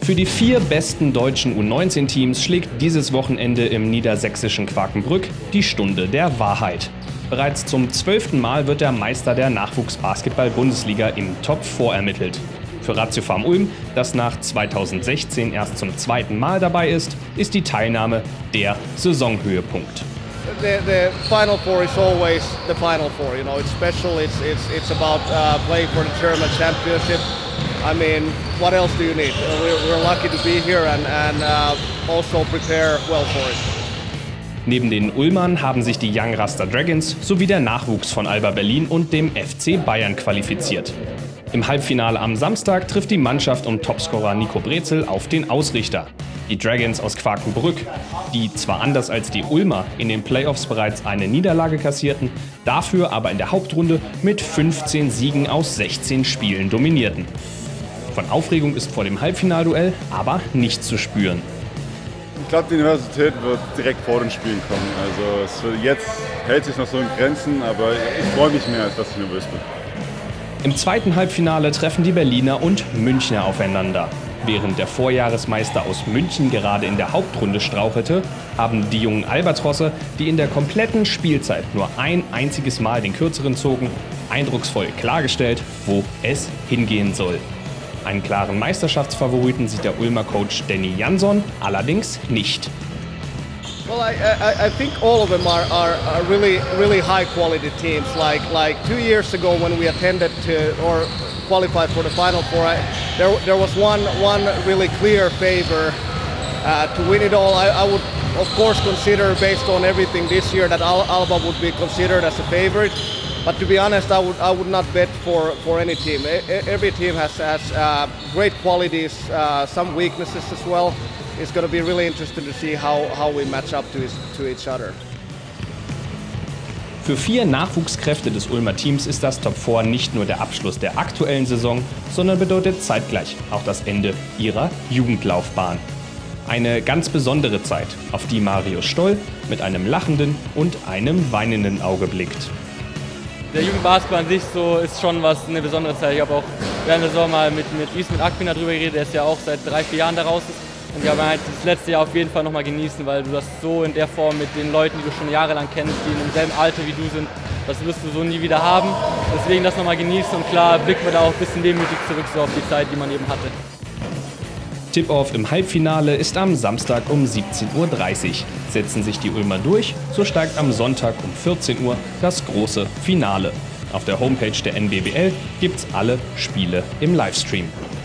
Für die 4 besten deutschen U19-Teams schlägt dieses Wochenende im niedersächsischen Quakenbrück die Stunde der Wahrheit. Bereits zum 12. Mal wird der Meister der Nachwuchsbasketball-Bundesliga im Top 4 ermittelt. Für Ratiofarm Ulm, das nach 2016 erst zum 2. Mal dabei ist die Teilnahme der Saisonhöhepunkt. The Final Four is always the Final Four. You know, it's special. It's about playing for the German Championship. I mean, what else do you need? We're lucky to be here and also prepare well for it. Neben den Ulmern haben sich die Young Raster Dragons sowie der Nachwuchs von Alba Berlin und dem FC Bayern qualifiziert. Im Halbfinale am Samstag trifft die Mannschaft um Topscorer Nico Brezel auf den Ausrichter. Die Dragons aus Quakenbrück, die zwar anders als die Ulmer in den Playoffs bereits eine Niederlage kassierten, dafür aber in der Hauptrunde mit 15 Siegen aus 16 Spielen dominierten. Von Aufregung ist vor dem Halbfinalduell aber nichts zu spüren. Ich glaube, die Universität wird direkt vor den Spielen kommen. Also jetzt hält sich noch so in Grenzen, aber ich freue mich mehr, als dass ich nervös bin. Im zweiten Halbfinale treffen die Berliner und Münchner aufeinander. Während der Vorjahresmeister aus München gerade in der Hauptrunde strauchelte, haben die jungen Albatrosse, die in der kompletten Spielzeit nur ein einziges Mal den Kürzeren zogen, eindrucksvoll klargestellt, wo es hingehen soll. Einen klaren Meisterschaftsfavoriten sieht der Ulmer Coach Danny Jansson allerdings nicht. Well, I think all of them are really high quality teams. Like 2 years ago when we attended to or qualified for the Final Four, there was one really clear favor to win it all. I would of course consider, based on everything this year, that Alba would be considered as a favorite. But to be honest, I would not bet for any team. Every team has great qualities, some weaknesses as well. It's going to be really interesting to see how we match up to each other. Für 4 Nachwuchskräfte des Ulmer Teams ist das Top 4 nicht nur der Abschluss der aktuellen Saison, sondern bedeutet zeitgleich auch das Ende ihrer Jugendlaufbahn. Eine ganz besondere Zeit, auf die Marius Stoll mit einem lachenden und einem weinenden Auge blickt. Der Jugendbasketball an sich so ist schon eine besondere Zeit. Ich habe auch während der Saison mal mit Ismet Akpina drüber geredet, der ist ja auch seit 3-4 Jahren da raus ist. Und ich habe halt das letzte Jahr auf jeden Fall nochmal genießen, weil du das so in der Form mit den Leuten, die du schon jahrelang kennst, die im selben Alter wie du sind, das wirst du so nie wieder haben. Deswegen das nochmal genießen und klar blicken wir da auch ein bisschen demütig zurück so auf die Zeit, die man eben hatte. Tip-Off im Halbfinale ist am Samstag um 17:30 Uhr. Setzen sich die Ulmer durch, so steigt am Sonntag um 14 Uhr das große Finale. Auf der Homepage der NBBL gibt's alle Spiele im Livestream.